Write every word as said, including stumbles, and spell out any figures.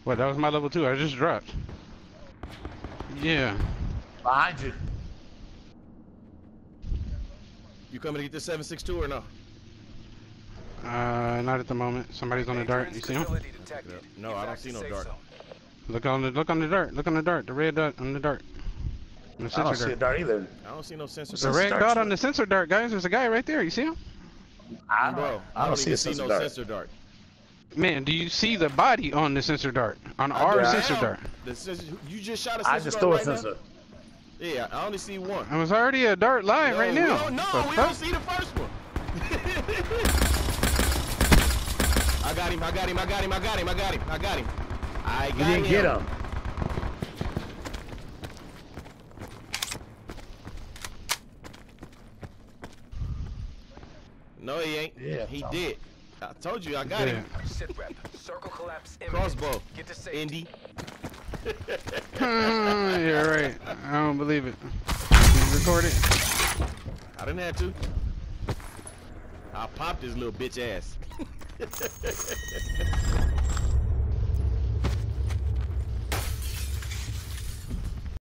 What, that was my level two, I just dropped. Yeah. Behind you. You coming to get this seven six two or no? Uh, not at the moment. Somebody's on the dart. You see him? No, I don't see no dart. Look on the look on the dart. Look on the dart. The red dot on the dart. On the I don't sensor see a dart. dart either. I don't see no sensor The dart. red dart dot too. on the sensor dart, guys. There's a guy right there. You see him? I don't, Bro, I don't see even a sensor no dart. sensor dart. Man, do you see the body on the sensor dart? On I our do sensor now. dart. The sensor, you just shot a sensor I just dart threw a right now? sensor. Yeah, I only see one. I was already a dart live No, right we now. don't, no, The we fuck? don't see the first one. I got him, I got him, I got him, I got him, I got him, I got him. I got You didn't him. get him. No, he ain't. Yeah, he Tom. did. I told you, I got him. Sit rep. Circle collapse. Crossbow. Get to safety. Endy. Yeah, right. I don't believe it. You record it? I didn't have to. I popped his little bitch ass.